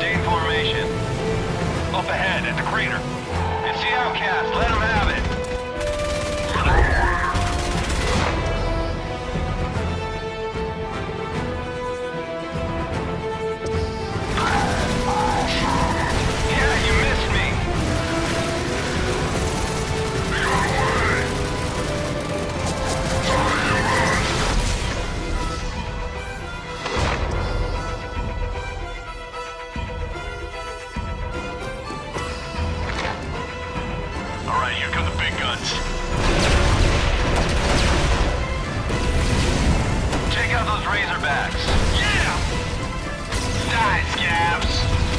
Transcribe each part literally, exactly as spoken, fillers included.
Stay in formation. Up ahead at the crater. It's the outcast. Let him have it. Yeah, you missed me. All right, here come the big guns. Take out those Razorbacks. Yeah! Die, scabs!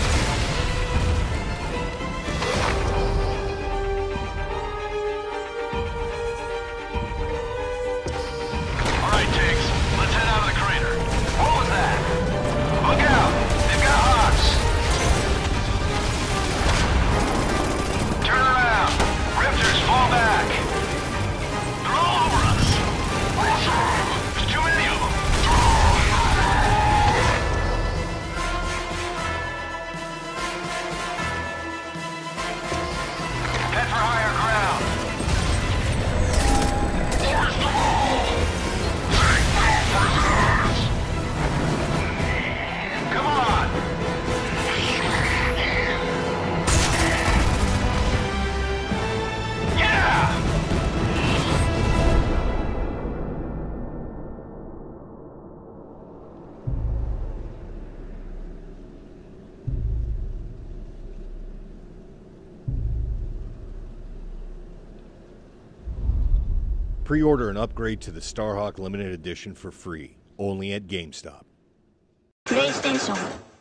All right, Tiggs, let's head out of the crater. What was that? Look out! They've got Hawks! Turn around! Rifters, fall back! They're all over us! There's too many of them! Head for higher ground! Come on! Yeah! Pre-order an upgrade to the Starhawk Limited Edition for free, only at GameStop. PlayStation